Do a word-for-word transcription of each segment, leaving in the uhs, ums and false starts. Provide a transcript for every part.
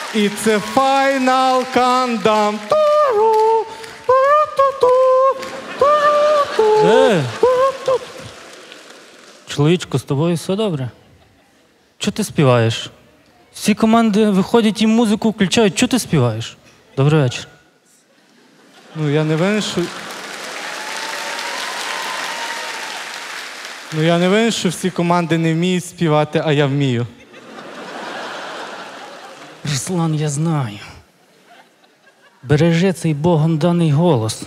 І це Final Countdown. Е, чоловічко, з тобою все добре? Чого ти співаєш? Всі команди виходять і музику включають. Чого ти співаєш? Добрий вечір. Ну, я не винен, що... Ну, я не винен, що всі команди не вміють співати, а я вмію. Руслан, я знаю. Бережи цей Богом даний голос.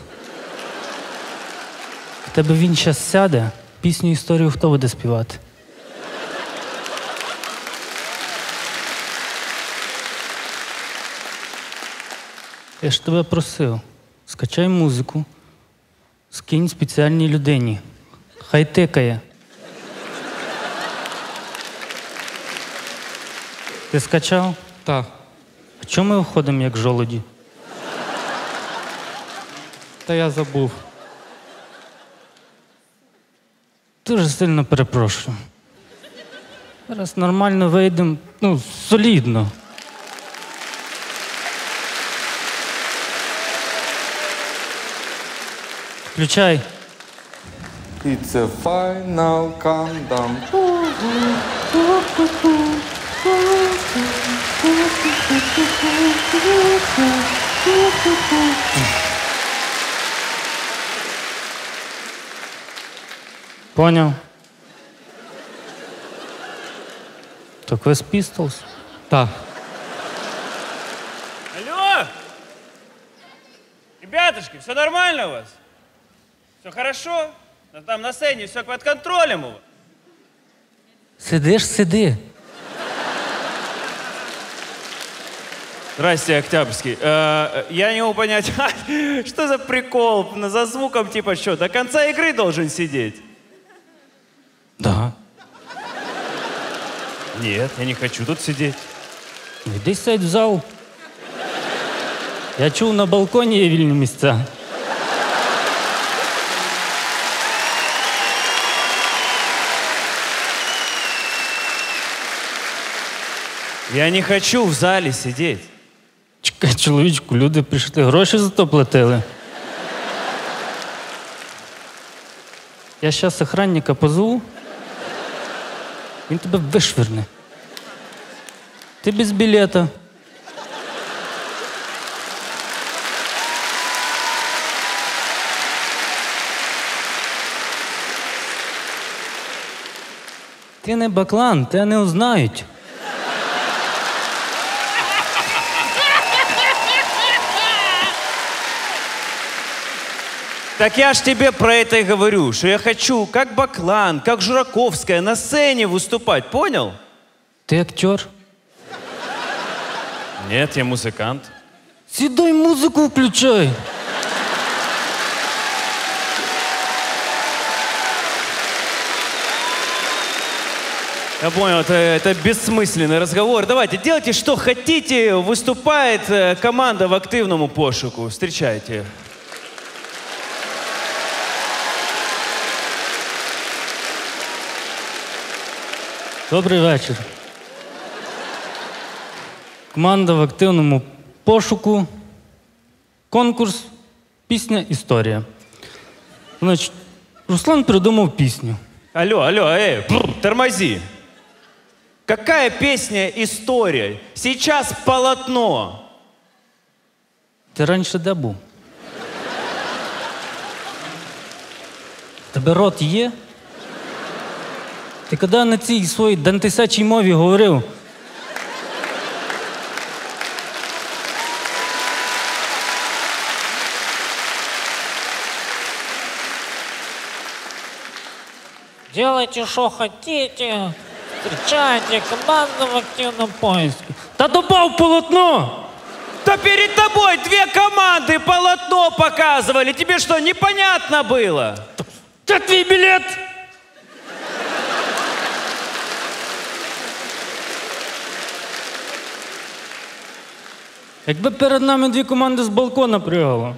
В тебе він щас сяде, пісню історію хто буде співати? Я ж тебе просив, скачай музику, скинь спеціальній людині. Хай тикає. Ти скачав? Так. А чому ми виходимо як жолуді? Та я забув. Дуже сильно перепрошую. Зараз нормально вийдемо, ну, солідно. Включай. І це Final Countdown. Поняв? Так Quest Pistols? Так. Алло! Ребятушки, все нормально у вас? Все хорошо? Ну, там на сцене все под контролем у вас? Сидиш, сиди. Здрасте, Октябрьский. Э, я не могу понять, что за прикол? За звуком типа что, до конца игры должен сидеть? Да. Нет, я не хочу тут сидеть. Ну, йди сядь в зал. Я чув, на балконі є вільні місця. Я не хочу в зале сидеть. Чекай, чоловічку, люди прийшли, гроші за то платили. Я зараз охранника позову, він тебе вишверне. Ти без білета. Ти не баклан, тебе не узнають. Так я ж тебе про это и говорю, что я хочу, как Баклан, как Жураковская, на сцене выступать, понял? Ти актер. Нет, я музыкант. Сідай, музику включай. Я понял, это, это бессмысленный разговор. Давайте, делайте, что хотите. Выступает э, команда в активному пошуку. Встречайте. Добрий вечір. Команда в активному пошуку. Конкурс «Пісня. Історія». Значить, Руслан придумав пісню. Алло, алло, эй, бррр, тормози. Какая песня «История»? Сейчас полотно. Ти раніше де був? Тебе рот є? Ти коли на цій своїй дантисячій мові говорив? Делайте, что хотите. Встречайте команду в активном поиске. Та добав полотно! Да перед тобой две команды полотно показывали. Тебе что, непонятно было? Це твій білет! Якби перед нами дві команди з балкона пригало.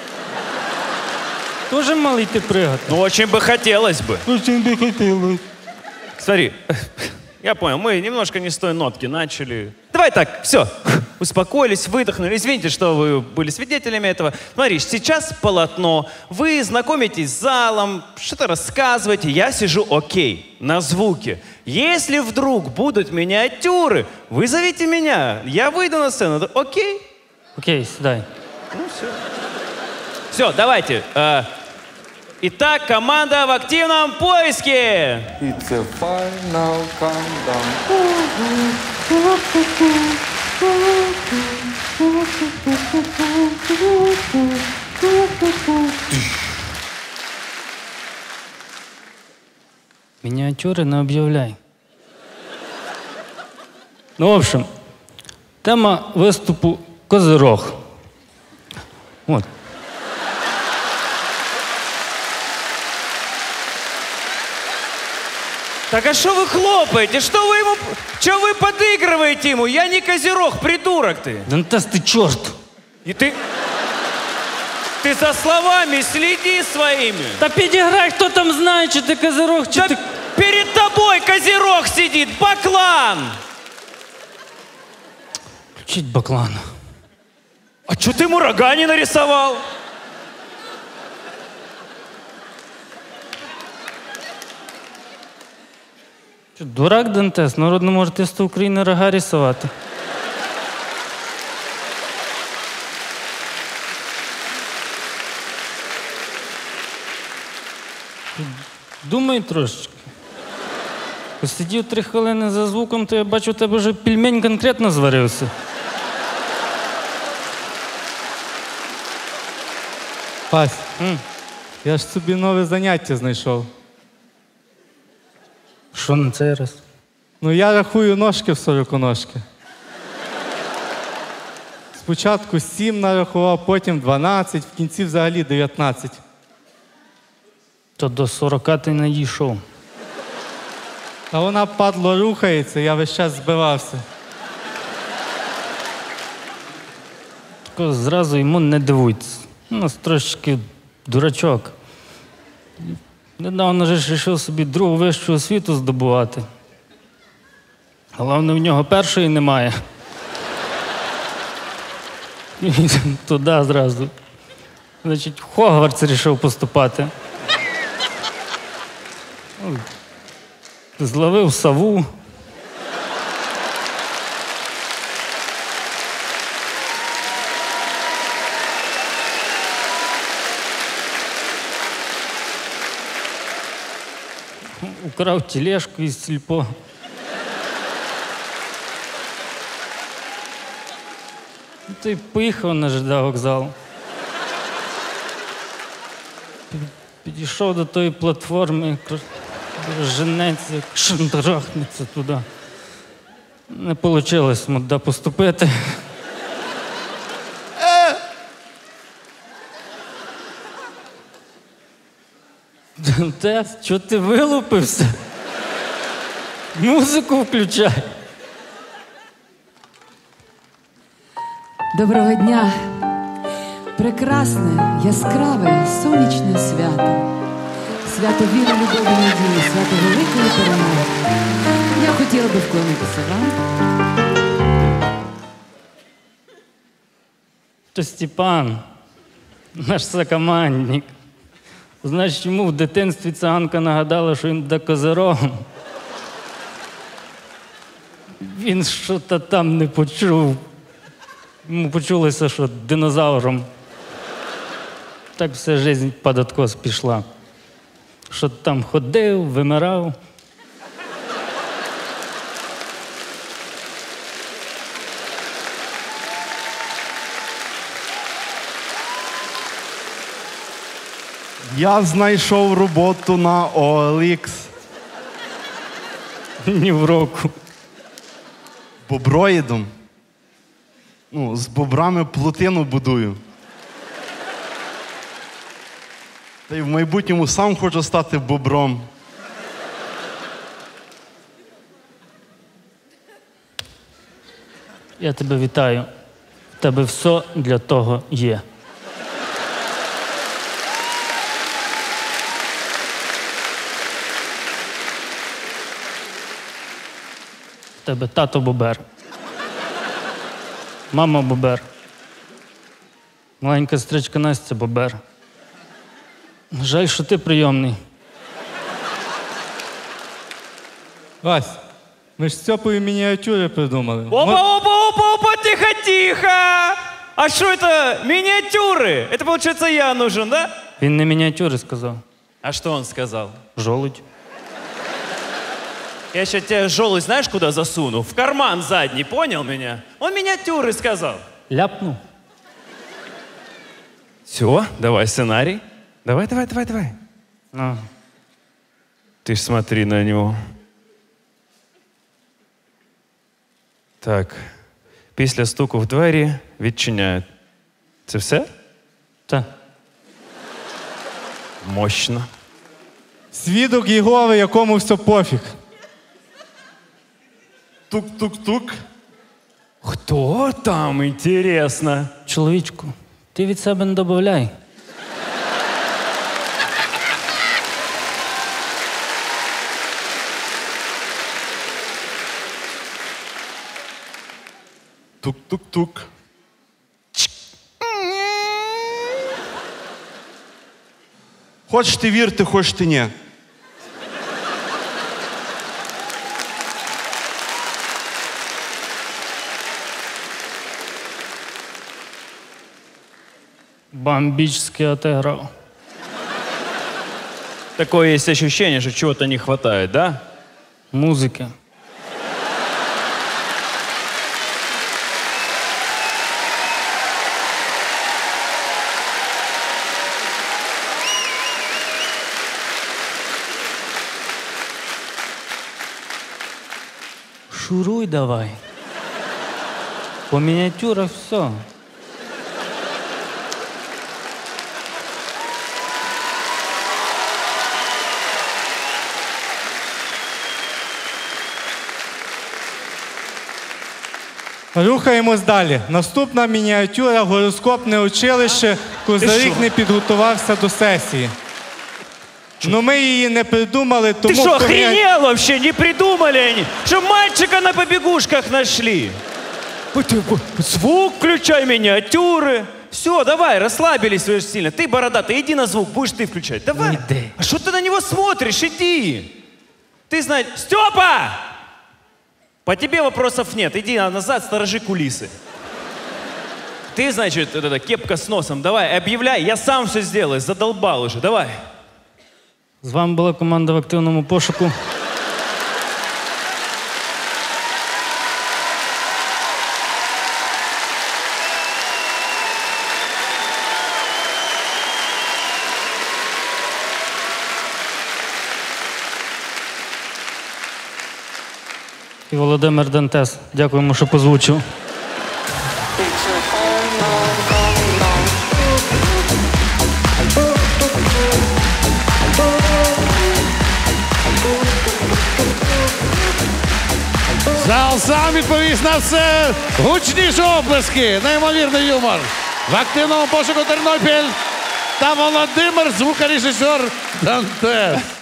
Тоже мали йти пригати. Ну, очень бы хотелось бы. Очень би хотілося. Смотри, Я понял, мы немножко не с той нотки начали. Давай так, все, успокоились, выдохнули. Извините, что вы были свидетелями этого. Смотри, сейчас полотно, вы знакомитесь с залом, что-то рассказываете, я сижу окей, на звуке. Если вдруг будут миниатюры, вызовите меня, я выйду на сцену, окей? Окей, сідай. Ну все. Все, давайте. Э, Итак, команда в активном поиске. It's a final countdown. Мініатюри не об'являй. Ну, в общем, тема виступу «Козирог». От. Так а что вы хлопаете? Что вы ему... Что вы подыгрываете ему? Я не козерог, придурок ты. Дантес, ти чорт! И ты... Ты за словами следи своими. Та підіграй, хто там знає, чи ти козирог, чи Да ти... перед тобой козерог сидит, баклан. Включіть баклан. А что ты ему рога не нарисовал? Що, дурак Дантес? Народному артисту України рога рисувати. Думай трошечки. Посидів три хвилини за звуком, то я бачу, у тебе вже пельмень конкретно зварився. Вась, М. я ж собі нове заняття знайшов. Що на цей раз? Ну я рахую ножки в сороконожки. Спочатку сім нарахував, потім дванадцять, в кінці взагалі дев'ятнадцять. То до сорока ти не дійшов. А вона, падло, рухається, я весь час збивався. Тако зразу йому не дивуйтесь. У нас трошечки дурачок. Недавно ж вирішив собі другу вищу освіту здобувати. Головне, в нього першої немає. І він туди зразу. Значить, в Хогвартс вирішив поступати. Ну, зловив сову. Украв тележку із сільпо. Ну, то й поїхав на ЖД вокзал. Під- Підійшов до тої платформи, кр- женеться, як шандрахнеться туди. Не вийшло туди поступити. Дантес, чого ти вилупився? Музику включай. Доброго дня! Прекрасне, яскраве, сонячне свято. Свято віри, любові, надії, свято великої перемоги. Я хотіла би вклонитися вам. То Степан, наш сокомандник. Знаєш, чому в дитинстві циганка нагадала, що він буде козирогом? Він що-то там не почув. Йому почулося, що динозавром. Так вся життя під откос пішла. Що там ходив, вимирав. Я знайшов роботу на О Ел Ікс. Ні в року. Боброїдом. Ну, з бобрами плотину будую. Та й в майбутньому сам хочу стати бобром. Я тебе вітаю. В тебе все для того є. тебе тато бобер. Мама бобер. Маленька сестричка Настя бобер. Жаль, що ти прийомний. Вась, ми ж з Цьопою мініатюри придумали. Мо- Опа, опа, опа, опа, тихо, тихо! А что это? Миниатюры? Это, получается, я нужен, да? Він не мініатюри сказав. А что он сказал? Жолудь. Я сейчас тебе желудь знаешь, куда засуну? В карман задний, понял меня? Он миниатюры сказал. Ляпнув. Все, давай сценарий. Давай, давай, давай, давай. А. Ты ж смотри на него. Так. Після стуку в двері відчиняють. Це все? Та. Мощно. Свідок Єгови, якому все пофіг. Тук-тук-тук. Хто там, інтересно? Чоловічку, ти від себе не добавляй. Тук-тук-тук. Хочеш ти вірте, хочеш ти ні. Бомбічський отиграв. Такое есть ощущение, что чего-то не хватает, да? Музики. Шуруй давай. По мініатюрах все. Рухаємось далі. Наступна мініатюра гороскопне училище. Козарік не підготувався до сесії. Ну ми її не придумали, тому... Ты что, в комі- охренел вообще? Не придумали они? Что мальчика на побегушках нашли? Вот ты, вот, Звук включай, миниатюры. Все, давай, расслабились вы же сильно. Ты, бородатый, иди на звук, будешь ты включать. Давай. Иди. А что ты на него смотришь? Иди. Ты знаешь... Степа! По тебе вопросов нет. Иди назад, сторожи кулисы. Ты, значит, вот эта кепка с носом. Давай, объявляй. Я сам все сделаю. Задолбал уже. Давай. З вами була команда в активному пошуку. І Володимир Дантес. Дякуємо, що позвучив. Зал сам відповість на все. Гучніші оплески, неймовірний юмор. В активному пошуку Тернопіль та Володимир, звукорежисер Дантес.